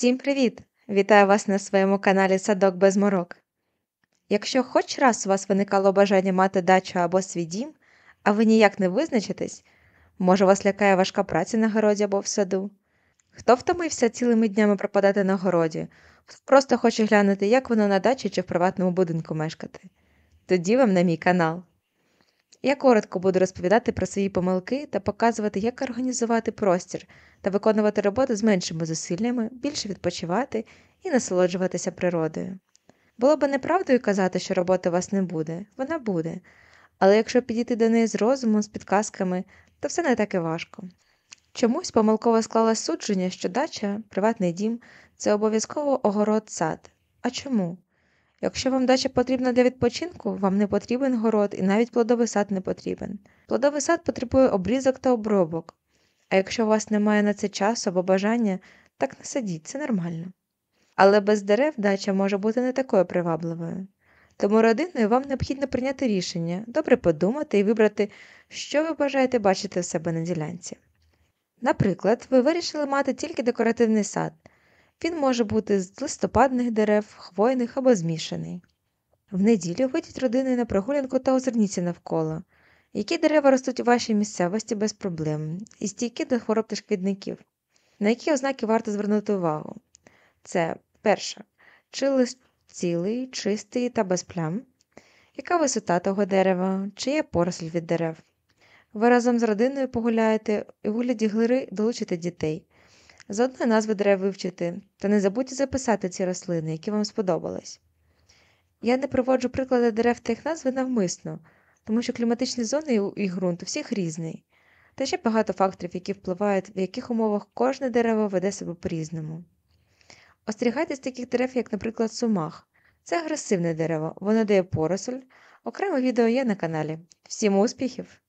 Всім привіт! Вітаю вас на своєму каналі Садок без морок. Якщо хоч раз у вас виникало бажання мати дачу або свій дім, а ви ніяк не визначитесь, може вас лякає важка праця на городі або в саду? Хто втомився цілими днями пропадати на городі? Хто просто хоче глянути, як воно на дачі чи в приватному будинку мешкати? Тоді вам на мій канал. Я коротко буду розповідати про свої помилки та показувати, як організувати простір та виконувати роботу з меншими зусиллями, більше відпочивати і насолоджуватися природою. Було би неправдою казати, що роботи у вас не буде. Вона буде. Але якщо підійти до неї з розумом, з підказками, то все не так і важко. Чомусь помилково склалось судження, що дача, приватний дім – це обов'язково огород-сад. А чому? Якщо вам дача потрібна для відпочинку, вам не потрібен город і навіть плодовий сад не потрібен. Плодовий сад потребує обрізок та обробок. А якщо у вас немає на це часу або бажання, так не садіть, це нормально. Але без дерев дача може бути не такою привабливою. Тому родиною вам необхідно прийняти рішення, добре подумати і вибрати, що ви бажаєте бачити в себе на ділянці. Наприклад, ви вирішили мати тільки декоративний сад. Він може бути з листопадних дерев, хвойних або змішаний. В неділю вийдіть родиною на прогулянку та озирніться навколо. Які дерева ростуть у вашій місцевості без проблем і стійкі до хвороб та шкідників? На які ознаки варто звернути увагу? Це перше. Чи лист цілий, чистий та без плям? Яка висота того дерева? Чи є поросль від дерев? Ви разом з родиною погуляєте і у вигляді гри долучите дітей. Заодно назви дерев вивчити, та не забудьте записати ці рослини, які вам сподобались. Я не приводжу приклади дерев та їх назви навмисно, тому що кліматичні зони і ґрунт у всіх різний. Та ще багато факторів, які впливають, в яких умовах кожне дерево веде себе по-різному. Остерігайтесь таких дерев, як, наприклад, сумах. Це агресивне дерево, воно дає поросль. Окреме відео є на каналі. Всім успіхів!